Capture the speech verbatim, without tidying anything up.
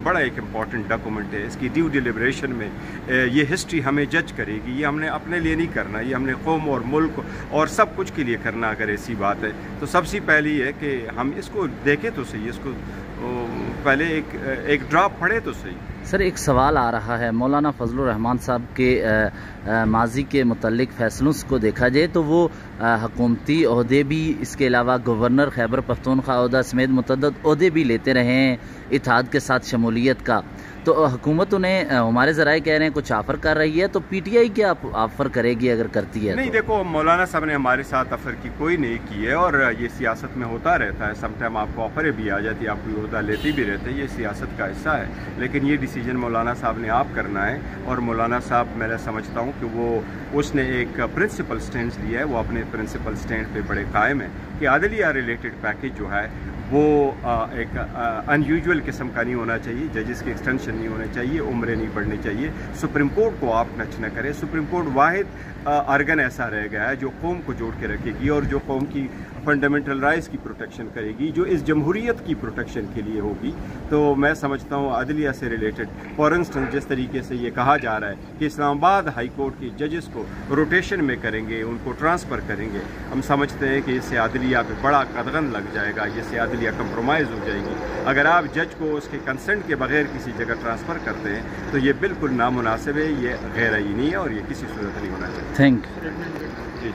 बड़ा एक important document है। इसकी ड्यू डिलिब्रेशन में ये हिस्ट्री हमें जज करेगी। ये हमने अपने लिए नहीं करना, ये हमने कौम और मुल्क और सब कुछ के लिए करना। अगर ऐसी बात है तो सबसे पहली है कि हम इसको देखें तो सही, इसको पहले एक एक ड्राफ्ट पढ़े तो सही। सर एक सवाल आ रहा है, मौलाना फजल रहमान साहब के माजी के मुतल्लिक फैसलों को देखा जाए तो वो हुकूमती ओहदे भी, इसके अलावा गवर्नर खैबर पख्तूनख्वा ओहदा समेत मुतअद्दिद ओहदे भी लेते रहे हैं इत्तेहाद के साथ शमूलियत का। तो हुकूमत उन्हें, हमारे ज़राए कह रहे हैं, कुछ ऑफ़र कर रही है, तो पी टी आई क्या ऑफ़र करेगी अगर करती है? नहीं तो? देखो, मौलाना साहब ने हमारे साथ ऑफ़र की कोई नहीं की है और ये सियासत में होता रहता है। समटाइम आपको ऑफ़रें भी आ जाती है, आप कोई ओहदा लेते भी रहते हैं, ये सियासत का हिस्सा है। लेकिन ये डिसीजन मौलाना साहब ने आप करना है और मौलाना साहब, मैं समझता हूँ कि वो उसने एक प्रिंसिपल स्टैंड लिया है, वो अपने प्रिंसिपल स्टैंड पे बड़े कायम है कि अदलिया रिलेटेड पैकेज जो है वो एक अनयूजुअल किस्म का नहीं होना चाहिए, जजेस की एक्सटेंशन नहीं होने चाहिए, उम्रें नहीं बढ़नी चाहिए, सुप्रीम कोर्ट को आप टच न करें। सुप्रीम कोर्ट वाहिद आर्गन ऐसा रह गया है जो कौम को जोड़ के रखेगी और जो कौम की फंडामेंटल राइट्स की प्रोटेक्शन करेगी, जो इस जमहूरियत की प्रोटेक्शन के लिए होगी। तो मैं समझता हूँ अदलिया से रिलेटेड, फॉर इंस्टेंस जिस तरीके से ये कहा जा रहा है कि इस्लामाबाद हाई कोर्ट के जजेस को रोटेशन में करेंगे, उनको ट्रांसफ़र करेंगे, हम समझते हैं कि इससे अदलिया पे बड़ा कदगन लग जाएगा, जिससे अदलिया कंप्रोमाइज़ हो जाएगी। अगर आप जज को उसके कंसेंट के बगैर किसी जगह ट्रांसफ़र करते हैं तो ये बिल्कुल नामुनासिब है, ये गैर आईनी है और ये किसी सूरत नहीं होना चाहिए। Thank you.